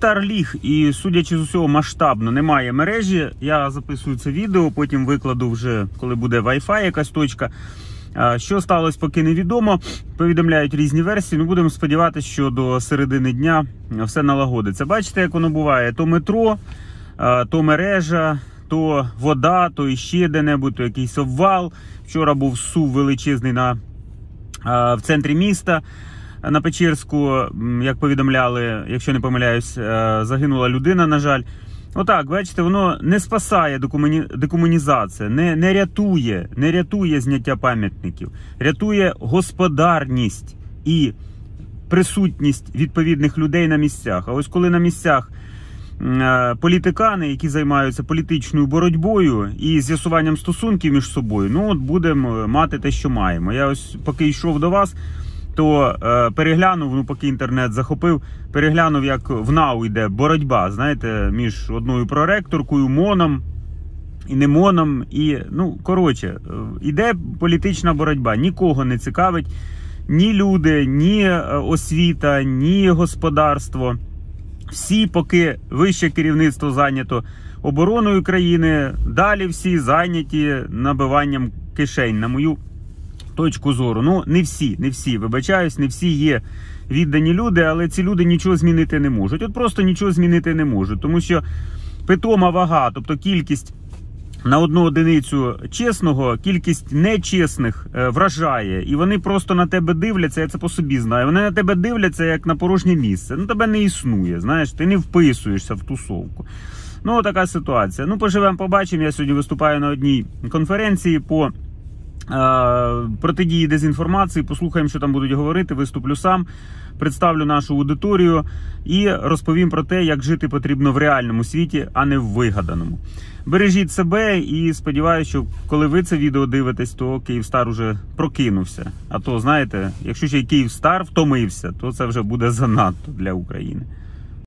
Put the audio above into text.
Ліхтар ліг і, судячи з усього, масштабно немає мережі. Я записую це відео, потім викладу вже, коли буде Wi-Fi якась точка. Що сталося, поки невідомо. Повідомляють різні версії. Ну, будемо сподіватися, що до середини дня все налагодиться. Бачите, як воно буває? То метро, то мережа, то вода, то іще де-небудь, то якийсь обвал. Вчора був сув величезний в центрі міста. На Печерську, як повідомляли, якщо не помиляюсь, загинула людина, на жаль. Отак, бачите, воно не спасає декомунізація, не рятує зняття пам'ятників, рятує господарність і присутність відповідних людей на місцях. А ось коли на місцях політикани, які займаються політичною боротьбою і з'ясуванням стосунків між собою, ну от будемо мати те, що маємо. Я ось поки йшов до вас, то переглянув, ну поки інтернет захопив, переглянув, як в НАУ йде боротьба, знаєте, між одною проректоркою, МОНом і не МОНом. І, ну, коротше, йде політична боротьба. Нікого не цікавить ні люди, ні освіта, ні господарство. Всі, поки вище керівництво зайнято обороною країни, далі всі зайняті набиванням кишень, на мою точку зору. Ну, не всі, вибачаюсь, не всі є віддані люди, але ці люди нічого змінити не можуть. От просто нічого змінити не можуть, тому що питома вага, тобто кількість на одну одиницю чесного, кількість нечесних вражає. І вони просто на тебе дивляться, я це по собі знаю, вони на тебе дивляться як на порожнє місце. Ну, тебе не існує, знаєш, ти не вписуєшся в тусовку. Ну, така ситуація. Ну, поживемо, побачимо. Я сьогодні виступаю на одній конференції по протидії дезінформації, послухаємо, що там будуть говорити, виступлю сам, представлю нашу аудиторію і розповім про те, як жити потрібно в реальному світі, а не в вигаданому. Бережіть себе і сподіваюся, що коли ви це відео дивитесь, то Київстар уже прокинувся. А то, знаєте, якщо ще й Київстар втомився, то це вже буде занадто для України.